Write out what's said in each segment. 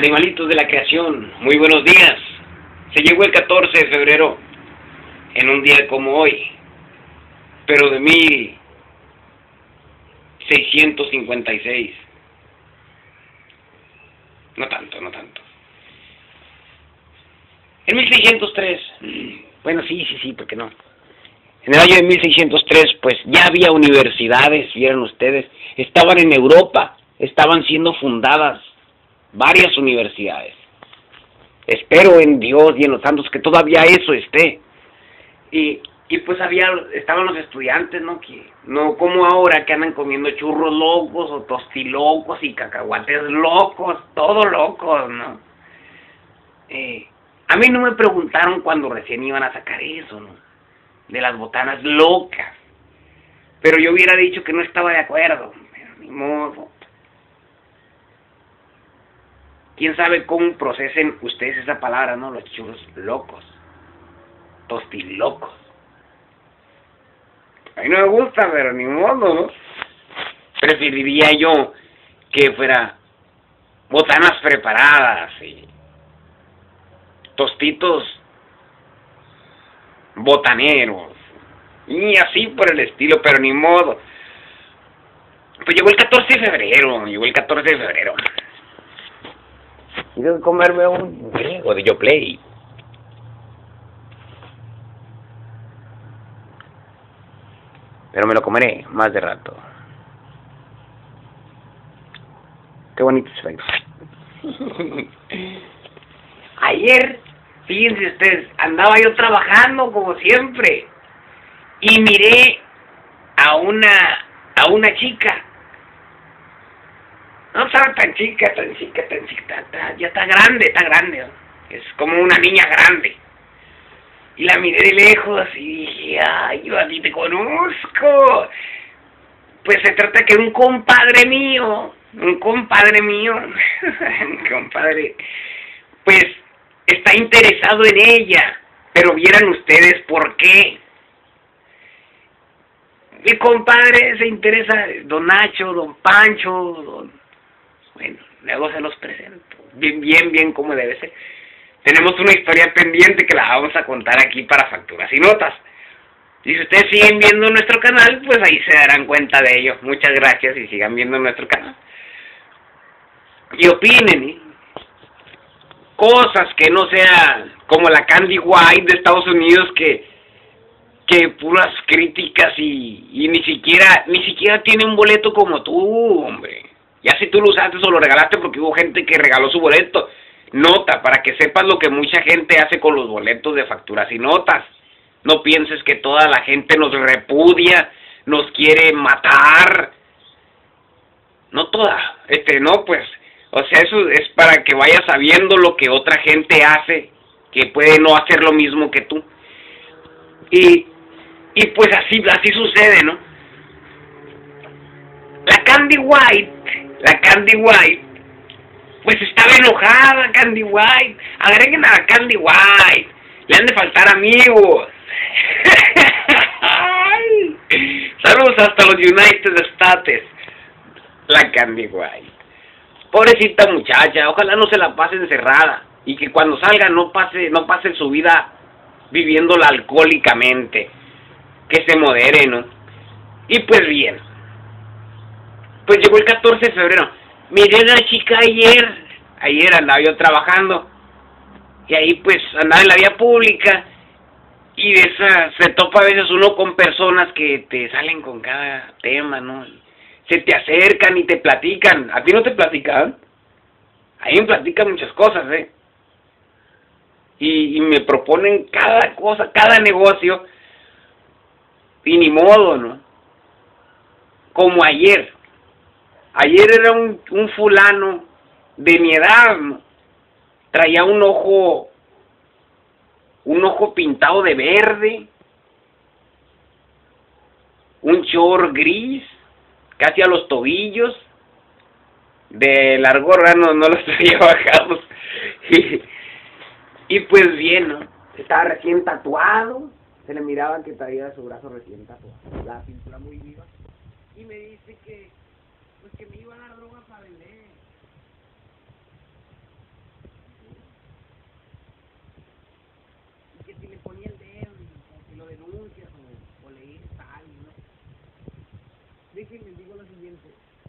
Animalitos de la creación, muy buenos días. Se llegó el 14 de febrero, en un día como hoy, pero de 1656. No tanto. En 1603, bueno, sí, ¿por qué no? En el año de 1603, pues ya había universidades, vieron ustedes, estaban en Europa, estaban siendo fundadas varias universidades. Espero en Dios y en los santos que todavía eso esté. Y pues estaban los estudiantes, ¿no? Que no como ahora que andan comiendo churros locos o tostilocos y cacahuates locos, todo locos, ¿no? A mí no me preguntaron cuando recién iban a sacar eso, ¿no? De las botanas locas. Pero yo hubiera dicho que no estaba de acuerdo, pero ni modo. ¿Quién sabe cómo procesen ustedes esa palabra, no? Los churros locos, tostilocos. A mí no me gusta, pero ni modo, ¿no? Preferiría yo que fuera botanas preparadas y tostitos botaneros y así por el estilo, pero ni modo. Pues llegó el 14 de febrero, Y tengo que comerme un griego de Yoplait. Pero me lo comeré más de rato. Qué bonito se ve. Ayer, fíjense ustedes, andaba yo trabajando como siempre. Y miré a una chica. No estaba tan chica, ya está grande, ¿no? Es como una niña grande. Y la miré de lejos y dije, ay, yo a ti te conozco. Pues se trata que un compadre mío, un compadre, pues está interesado en ella. Pero vieran ustedes por qué. Mi compadre se interesa, don Nacho, don Pancho, bueno, luego se los presento. Bien, como debe ser. Tenemos una historia pendiente que la vamos a contar aquí para Facturas y Notas. Y si ustedes siguen viendo nuestro canal, pues ahí se darán cuenta de ello. Muchas gracias y sigan viendo nuestro canal. Y opinen, cosas que no sean como la Candy White de Estados Unidos que puras críticas y ni siquiera tiene un boleto como tú, hombre. Ya si tú lo usaste o lo regalaste porque hubo gente que regaló su boleto. Nota, para que sepas lo que mucha gente hace con los boletos de Facturas y Notas. No pienses que toda la gente nos repudia, nos quiere matar. No toda, no, pues, o sea, eso es para que vayas sabiendo lo que otra gente hace, que puede no hacer lo mismo que tú. Y pues así sucede, ¿no? La Candy White, pues estaba enojada Candy White. Agreguen a la Candy White. Le han de faltar amigos. Saludos hasta los United States. La Candy White. Pobrecita muchacha, ojalá no se la pase encerrada. Y que cuando salga no pase su vida viviéndola alcohólicamente. Que se modere, ¿no? Y pues bien. Pues llegó el 14 de febrero. Miré a la chica ayer andaba yo trabajando, y ahí pues andaba en la vía pública, y de esa se topa a veces uno con personas que te salen con cada tema, ¿no? Se te acercan y te platican. ¿A ti no te platican? A mí me platican muchas cosas, y me proponen cada cosa, cada negocio, y ni modo, ¿no? Como ayer era un fulano de mi edad, ¿no? Traía un ojo pintado de verde, un short gris, casi a los tobillos, de largo rano, no los traía bajados, y pues bien, ¿no? Estaba recién tatuado, se le miraba que traía su brazo recién tatuado, la pintura muy viva, y me dice que me iba a dar droga para vender. si le ponía el dedo, o si lo denuncias, o le dices a alguien, ¿no? Déjenme digo lo siguiente,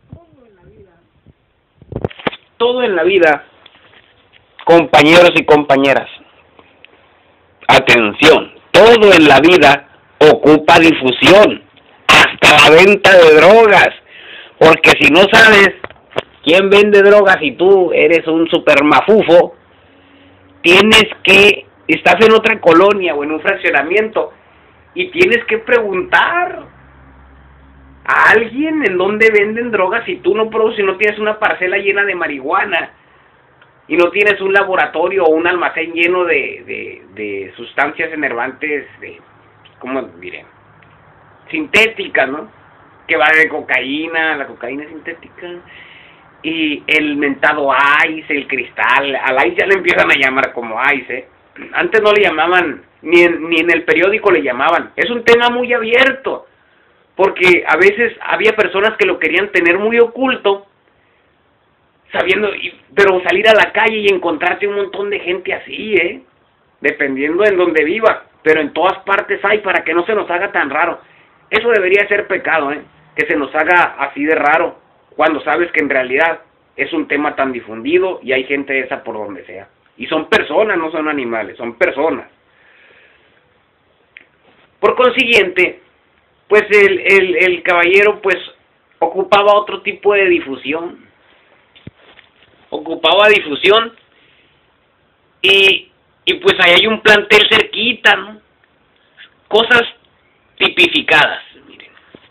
todo en la vida, compañeros y compañeras, atención, todo en la vida ocupa difusión, hasta la venta de drogas, porque si no sabes quién vende drogas y tú eres un super mafufo, estás en otra colonia o en un fraccionamiento y tienes que preguntar a alguien en dónde venden drogas si tú no produces, si no tienes una parcela llena de marihuana y no tienes un laboratorio o un almacén lleno de sustancias enervantes, ¿cómo diré? Sintéticas, ¿no? Que va de cocaína, la cocaína sintética, y el mentado ice, el cristal. Al ice ya le empiezan a llamar como ice, Antes no le llamaban, ni en el periódico le llamaban. Es un tema muy abierto, porque a veces había personas que lo querían tener muy oculto, pero salir a la calle y encontrarte un montón de gente así, dependiendo en donde viva, pero en todas partes hay, para que no se nos haga tan raro. Eso debería ser pecado, que se nos haga así de raro, cuando sabes que en realidad es un tema tan difundido y hay gente esa por donde sea. Y son personas, no son animales, son personas. Por consiguiente, pues el caballero pues ocupaba otro tipo de difusión. Ocupaba difusión y pues ahí hay un plantel cerquita, ¿no? Cosas tipificadas, miren.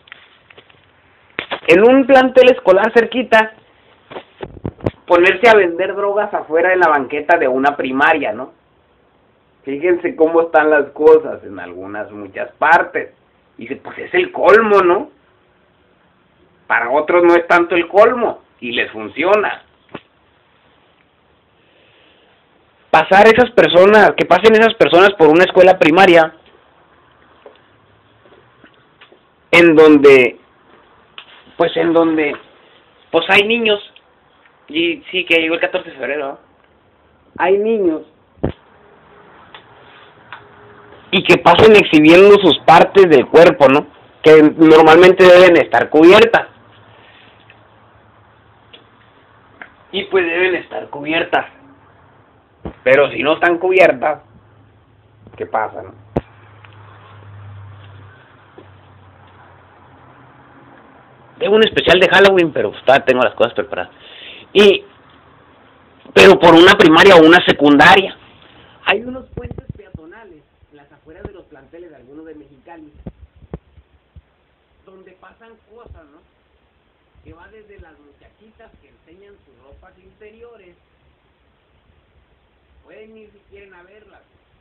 En un plantel escolar cerquita, ponerse a vender drogas afuera de la banqueta de una primaria, ¿no? Fíjense cómo están las cosas en muchas partes. Y pues es el colmo, ¿no? Para otros no es tanto el colmo y les funciona. Que pasen esas personas por una escuela primaria en donde hay niños, y sí que llegó el 14 de febrero, ¿no? Hay niños y que pasen exhibiendo sus partes del cuerpo, ¿no? Que normalmente deben estar cubiertas. Y pues deben estar cubiertas. Pero si no están cubiertas, ¿qué pasa, no? Tengo un especial de Halloween, pero todavía tengo las cosas preparadas. Pero por una primaria o una secundaria. Hay unos puentes peatonales en las afueras de los planteles de algunos de Mexicali, donde pasan cosas, ¿no? Que va desde las muchachitas que enseñan sus ropas interiores. Pueden ir si quieren a verlas.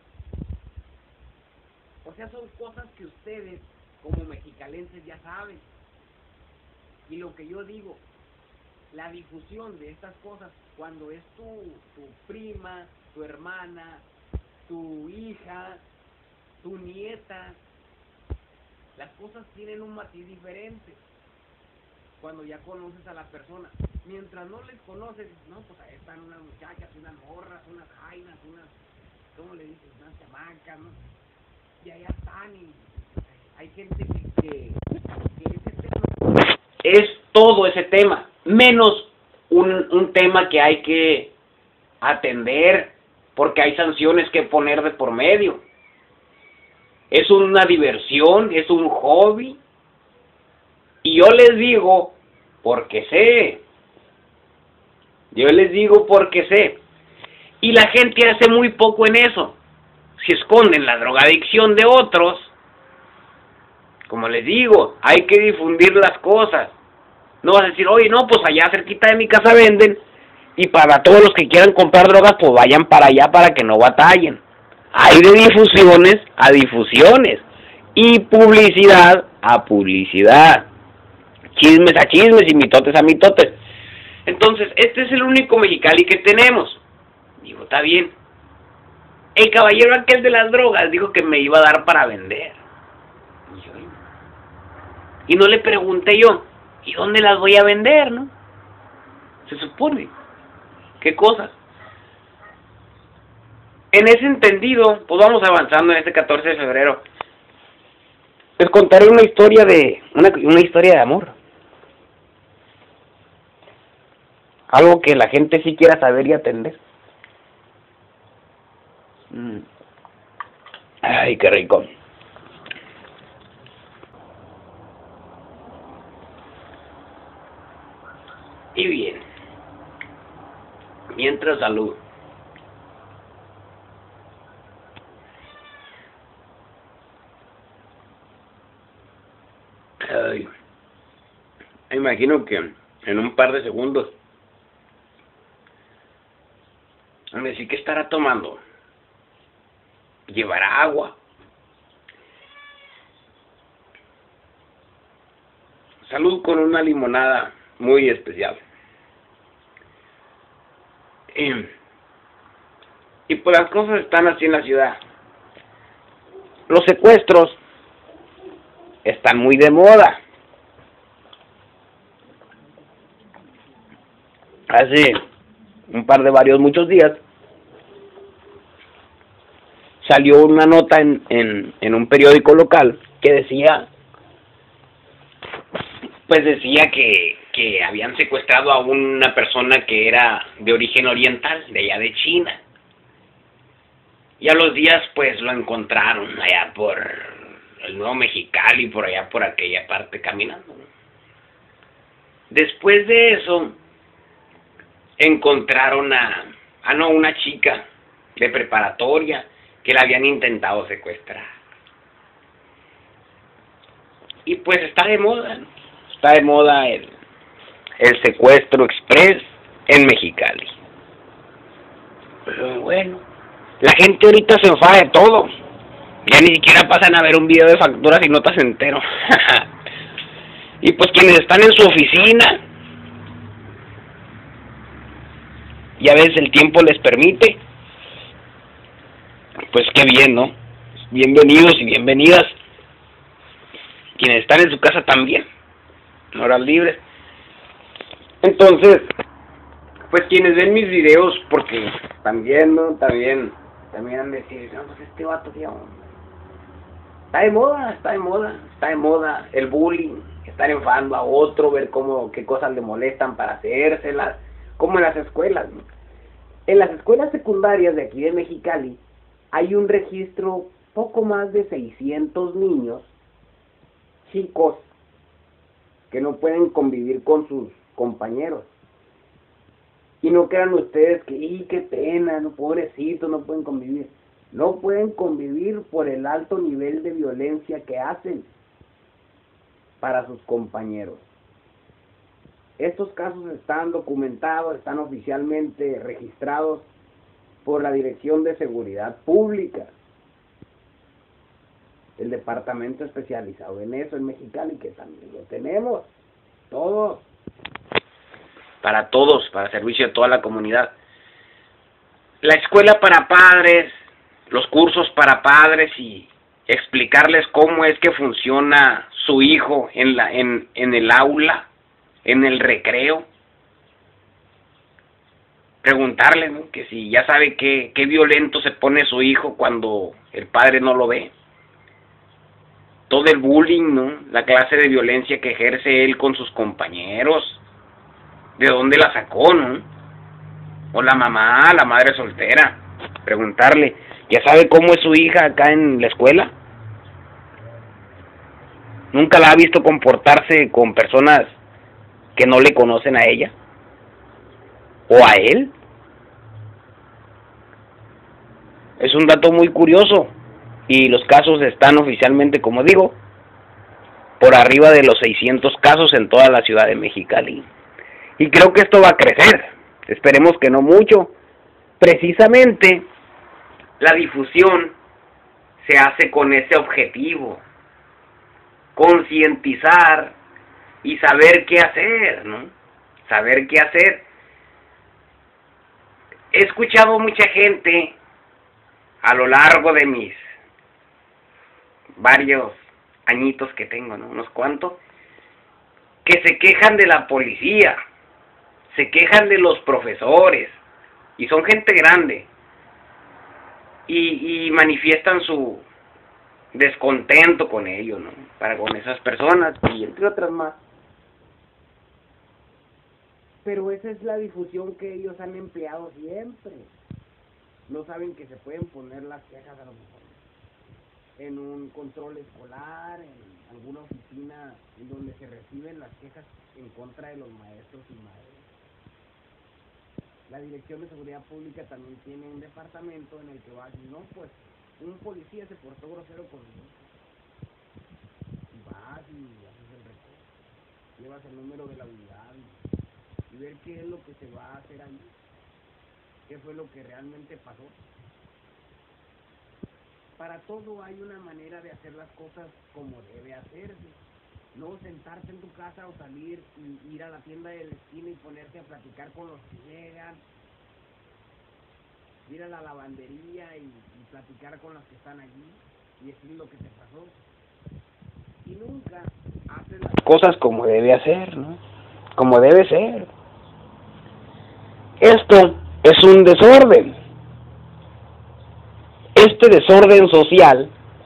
O sea, son cosas que ustedes, como mexicalenses, ya saben. Y lo que yo digo, la difusión de estas cosas, cuando es tu prima, tu hermana, tu hija, tu nieta, las cosas tienen un matiz diferente cuando ya conoces a la persona. Mientras no les conoces, no, pues ahí están unas muchachas, unas morras, unas jainas, ¿cómo le dices? Unas chamacas, ¿no? Y allá están, y hay gente que ese tema es todo ese tema, menos un tema que hay que atender, porque hay sanciones que poner de por medio. Es una diversión, es un hobby, y yo les digo porque sé. Y la gente hace muy poco en eso. Si esconden la drogadicción de otros, como les digo, hay que difundir las cosas. No vas a decir, oye, no, pues allá cerquita de mi casa venden, y para todos los que quieran comprar drogas, pues vayan para allá para que no batallen. Hay de difusiones a difusiones, y publicidad a publicidad, chismes a chismes y mitotes a mitotes. Entonces, este es el único Mexicali que tenemos. Digo, está bien. El caballero aquel de las drogas dijo que me iba a dar para vender. Y no le pregunté yo, ¿y dónde las voy a vender, no? Se supone. ¿Qué cosas? en ese entendido, pues vamos avanzando en este 14 de febrero. Les contaré una historia una historia de amor. Algo que la gente sí quiera saber y atender. Ay, qué rico. Y bien, mientras salud. Ay, me imagino que en un par de segundos, sí que estará tomando. Llevará agua. Salud con una limonada muy especial. Y pues las cosas están así en la ciudad. Los secuestros están muy de moda. Hace muchos días, salió una nota en un periódico local que decía que habían secuestrado a una persona que era de origen oriental, de allá de China. Y a los días pues lo encontraron allá por el Nuevo Mexicali, por allá por aquella parte caminando. Después de eso encontraron a una chica de preparatoria que la habían intentado secuestrar. Y pues está de moda, ¿no? Está de moda el secuestro express en Mexicali. Pero bueno, la gente ahorita se enfada de todo. Ya ni siquiera pasan a ver un video de facturas y notas entero. Y pues quienes están en su oficina, ya ves, el tiempo les permite. Pues qué bien, ¿no? Bienvenidos y bienvenidas. Quienes están en su casa también, en horas libres. Entonces, pues quienes ven mis videos, porque también, ¿no? También han de decir, no, pues este vato, tío, está de moda el bullying, estar enfadando a otro, ver qué cosas le molestan para hacérselas, como en las escuelas, ¿no? En las escuelas secundarias de aquí de Mexicali hay un registro poco más de 600 niños, chicos, que no pueden convivir con sus compañeros. Y no crean ustedes que, qué pena, no, pobrecitos, no pueden convivir. No pueden convivir por el alto nivel de violencia que hacen para sus compañeros. Estos casos están documentados, están oficialmente registrados por la Dirección de Seguridad Pública, el departamento especializado en eso en Mexicali, que también lo tenemos, todos, para servicio de toda la comunidad. La escuela para padres, los cursos para padres y explicarles cómo es que funciona su hijo en el aula, en el recreo. Preguntarle, ¿no?, que si ya sabe qué violento se pone su hijo cuando el padre no lo ve. Todo el bullying, ¿no?, la clase de violencia que ejerce él con sus compañeros. ¿De dónde la sacó, no? O la mamá, la madre soltera. Preguntarle, ¿ya sabe cómo es su hija acá en la escuela? ¿Nunca la ha visto comportarse con personas que no le conocen a ella? ¿O a él? Es un dato muy curioso. Y los casos están oficialmente, como digo, por arriba de los 600 casos en toda la ciudad de Mexicali. Y creo que esto va a crecer. Esperemos que no mucho. Precisamente, la difusión se hace con ese objetivo. Concientizar y saber qué hacer, ¿no? Saber qué hacer. He escuchado mucha gente a lo largo de mis varios añitos que tengo, ¿no?, unos cuantos, que se quejan de la policía, se quejan de los profesores, y son gente grande, y manifiestan su descontento con ello, ¿no? Para con esas personas y entre otras más. Pero esa es la difusión que ellos han empleado siempre. No saben que se pueden poner las quejas a lo mejor en un control escolar, en alguna oficina en donde se reciben las quejas en contra de los maestros y maestras. La Dirección de Seguridad Pública también tiene un departamento en el que va a decir, no, pues un policía se portó grosero conmigo. Y vas y haces el reporte, llevas el número de la unidad y ver qué es lo que se va a hacer ahí, qué fue lo que realmente pasó. Para todo hay una manera de hacer las cosas como debe hacerse. No sentarse en tu casa o salir y ir a la tienda de la esquina y ponerte a platicar con los que llegan. Ir a la lavandería y platicar con los que están allí y decir lo que te pasó. Y nunca haces las cosas como debe hacer, ¿no? Como debe ser. Esto es un desorden. Este desorden social,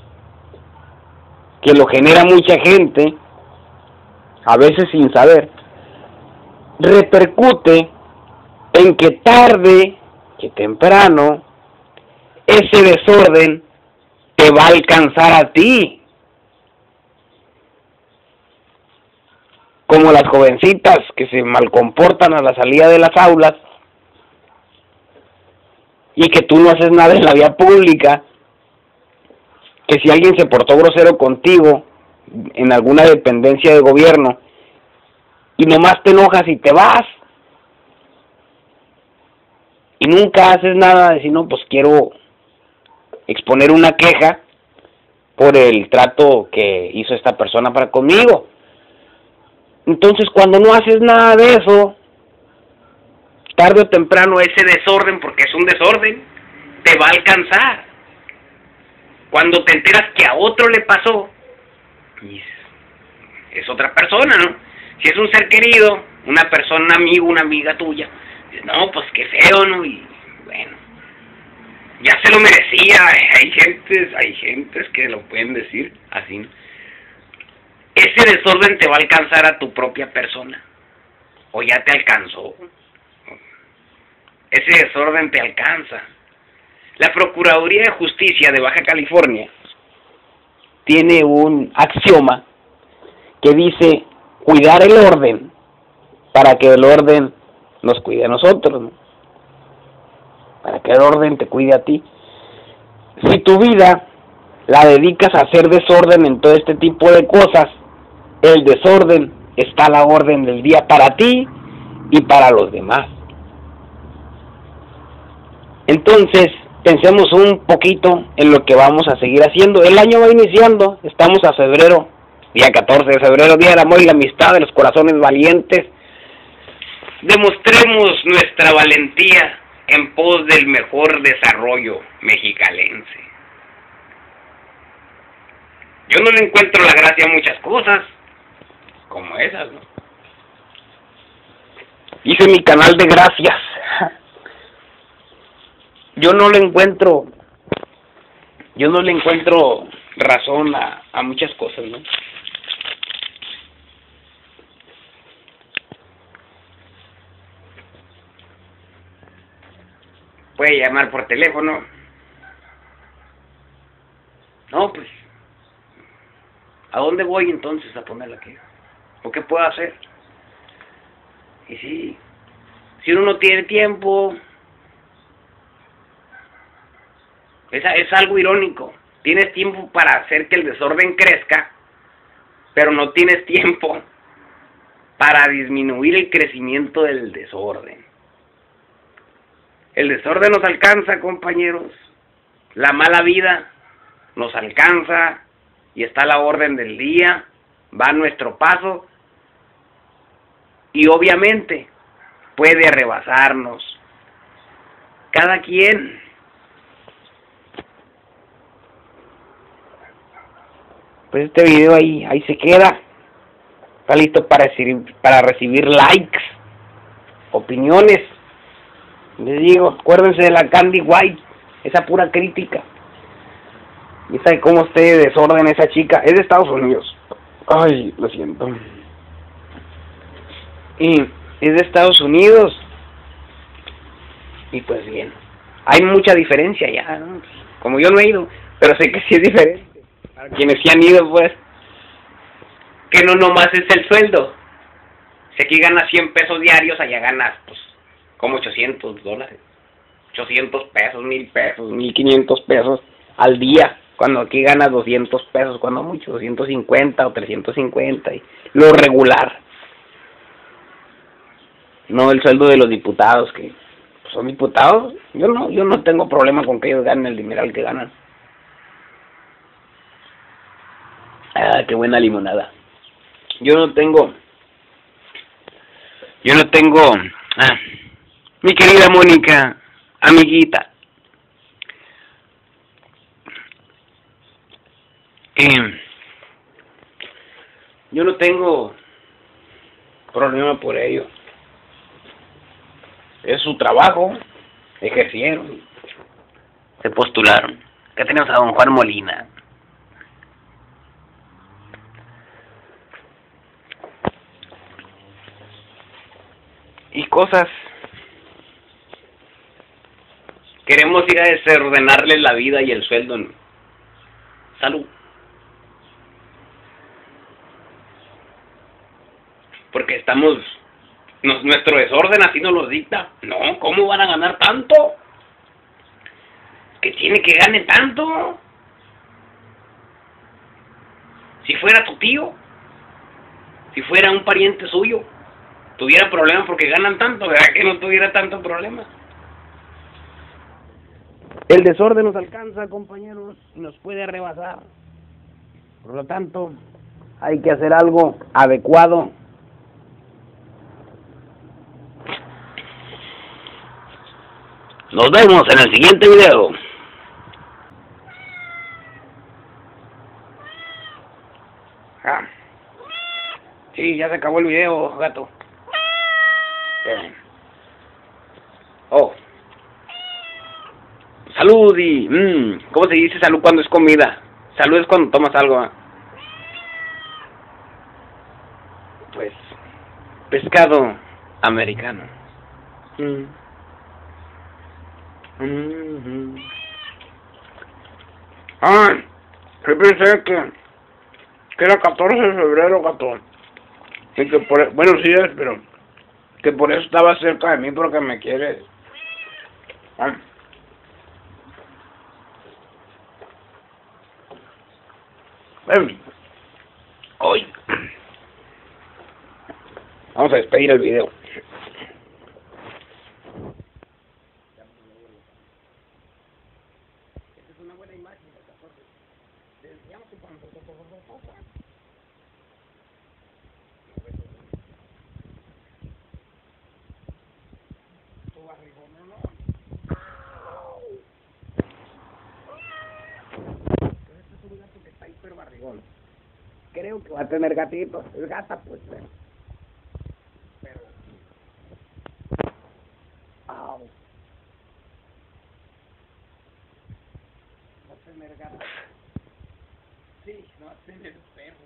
que lo genera mucha gente, a veces sin saber, repercute en que tarde que temprano ese desorden te va a alcanzar a ti. Como las jovencitas que se malcomportan a la salida de las aulas y que tú no haces nada en la vía pública, que si alguien se portó grosero contigo en alguna dependencia de gobierno y nomás te enojas y te vas y nunca haces nada, de decir, no, pues quiero exponer una queja por el trato que hizo esta persona para conmigo. Entonces, cuando no haces nada de eso, tarde o temprano ese desorden, porque es un desorden, te va a alcanzar. Cuando te enteras que a otro le pasó, es otra persona, ¿no? Si es un ser querido, una persona, un amigo, una amiga tuya, no, pues qué feo, ¿no? Y bueno, ya se lo merecía. Hay gentes que lo pueden decir así, ¿no? Ese desorden te va a alcanzar a tu propia persona, o ya te alcanzó. Ese desorden te alcanza. La Procuraduría de Justicia de Baja California tiene un axioma que dice cuidar el orden para que el orden nos cuide a nosotros, ¿no? Para que el orden te cuide a ti. Si tu vida la dedicas a hacer desorden en todo este tipo de cosas, el desorden está a la orden del día para ti y para los demás. Entonces, pensemos un poquito en lo que vamos a seguir haciendo. El año va iniciando, estamos a febrero, día 14 de febrero, Día del Amor y la Amistad, de los corazones valientes. Demostremos nuestra valentía en pos del mejor desarrollo mexicalense. Yo no le encuentro la gracia a muchas cosas, como esas, ¿no? Hice mi canal de gracias. Yo no le encuentro razón a muchas cosas, ¿no? Puede llamar por teléfono. No, pues, ¿a dónde voy entonces a poner la queja? ¿O qué puedo hacer? Y si uno no tiene tiempo, es algo irónico. Tienes tiempo para hacer que el desorden crezca, pero no tienes tiempo para disminuir el crecimiento del desorden. El desorden nos alcanza, compañeros. La mala vida nos alcanza y está a la orden del día, va a nuestro paso y obviamente puede rebasarnos. Cada quien. Pues este video ahí se queda. Está listo para recibir likes, opiniones. Les digo, acuérdense de la Candy White. esa pura crítica. Y sabe cómo esté de desorden esa chica. Es de Estados Unidos. Ay, lo siento. Y es de Estados Unidos. Y pues bien, hay mucha diferencia ya, ¿no? Como yo no he ido, pero sé que sí es diferente. Para quienes sí han ido, pues, que no nomás es el sueldo. Si aquí ganas 100 pesos diarios, allá ganas, pues, como $800. 800 pesos, 1000 pesos, 1500 pesos al día. Cuando aquí ganas 200 pesos, cuando mucho, 250 o 350. Y lo regular. No el sueldo de los diputados, que son diputados. Yo no tengo problema con que ellos ganen el dineral que ganan. Ah, qué buena limonada. Yo no tengo, mi querida Mónica, amiguita, yo no tengo problema por ello. Es su trabajo, ejercieron, se postularon. Acá tenemos a don Juan Molina. Y cosas. Queremos ir a desordenarles la vida y el sueldo en salud. Porque estamos... nuestro desorden así nos lo dicta. No, ¿cómo van a ganar tanto? ¿Qué tiene que gane tanto? Si fuera tu tío, si fuera un pariente suyo, tuviera problemas porque ganan tanto, ¿verdad que no tuviera tanto problema? El desorden nos alcanza, compañeros, y nos puede rebasar. Por lo tanto, hay que hacer algo adecuado. Nos vemos en el siguiente video. Sí, ya se acabó el video, gato. Oh. Salud y... ¿cómo se dice salud cuando es comida? Salud es cuando tomas algo, ¿eh? Pues... pescado americano. Ah, yo pensé que era 14 de febrero, gato. Y que bueno, sí es, pero que por eso estaba cerca de mí, porque me quiere. Hoy vamos a despedir el video. Esta es una buena imagen del 14. Tu barrigón, no. Este es un gato que está hiper barrigón. Creo que va a tener gatitos. Es gata, pues. Pero... au. Va a tener gata. Sí, no va a tener perro.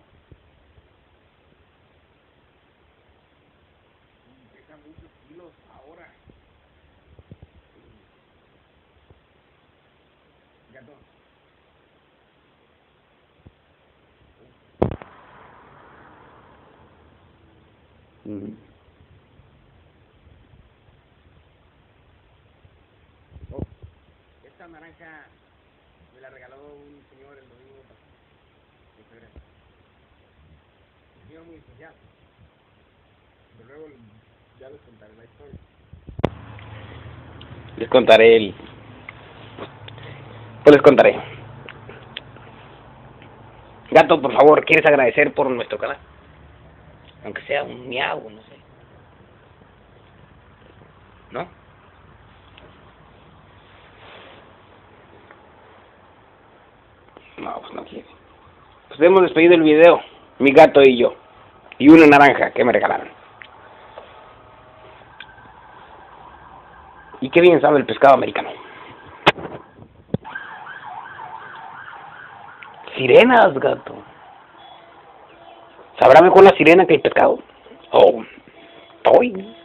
Pesa muchos kilos ahora. Gato. Oh, esta naranja me la regaló un señor el domingo de febrero. Un señor muy especial. Pero luego ya les contaré la historia. Les contaré pues les contaré. Gato, por favor, ¿quieres agradecer por nuestro canal? Aunque sea un miau, no sé. ¿No? No, pues no quiere. Pues hemos despedido el video, mi gato y yo. Y una naranja que me regalaron. Y qué bien sabe el pescado americano. sirenas, gato. ¿Sabrá mejor la sirena que el pescado? Oh, hoy.